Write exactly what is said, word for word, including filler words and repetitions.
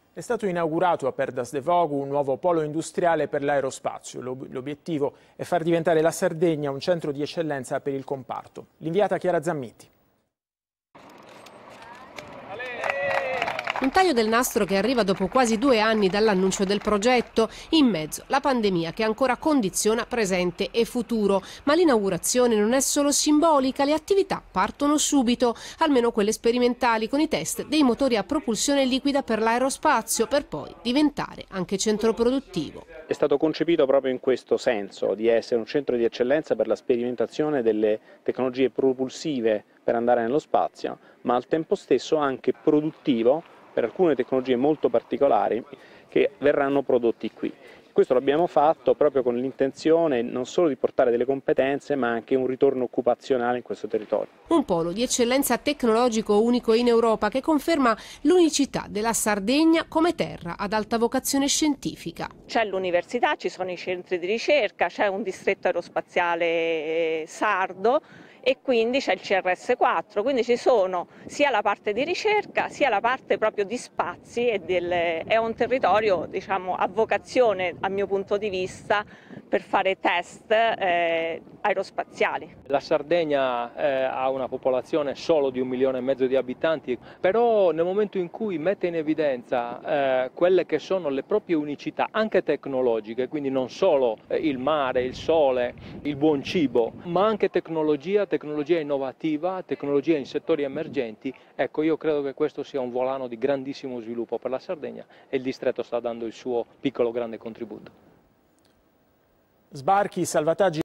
È stato inaugurato a Perdas de Fogu un nuovo polo industriale per l'aerospazio. L'obiettivo è far diventare la Sardegna un centro di eccellenza per il comparto. L'inviata Chiara Zammiti. Un taglio del nastro che arriva dopo quasi due anni dall'annuncio del progetto, in mezzo la pandemia che ancora condiziona presente e futuro. Ma l'inaugurazione non è solo simbolica, le attività partono subito, almeno quelle sperimentali con i test dei motori a propulsione liquida per l'aerospazio, per poi diventare anche centro produttivo. È stato concepito proprio in questo senso, di essere un centro di eccellenza per la sperimentazione delle tecnologie propulsive per andare nello spazio, ma al tempo stesso anche produttivo per alcune tecnologie molto particolari che verranno prodotti qui. Questo l'abbiamo fatto proprio con l'intenzione non solo di portare delle competenze, ma anche un ritorno occupazionale in questo territorio. Un polo di eccellenza tecnologico unico in Europa che conferma l'unicità della Sardegna come terra ad alta vocazione scientifica. C'è l'università, ci sono i centri di ricerca, c'è un distretto aerospaziale sardo e quindi c'è il C R S quattro, quindi ci sono sia la parte di ricerca sia la parte proprio di spazi e del, è un territorio, diciamo, a vocazione dal mio punto di vista per fare test eh, aerospaziali. La Sardegna eh, ha una popolazione solo di un milione e mezzo di abitanti, però nel momento in cui mette in evidenza eh, quelle che sono le proprie unicità anche tecnologiche, quindi non solo eh, il mare, il sole, il buon cibo, ma anche tecnologia, tecnologia innovativa, tecnologia in settori emergenti, ecco, io credo che questo sia un volano di grandissimo sviluppo per la Sardegna e il distretto sta dando il suo piccolo grande contributo. Sbarchi, salvataggi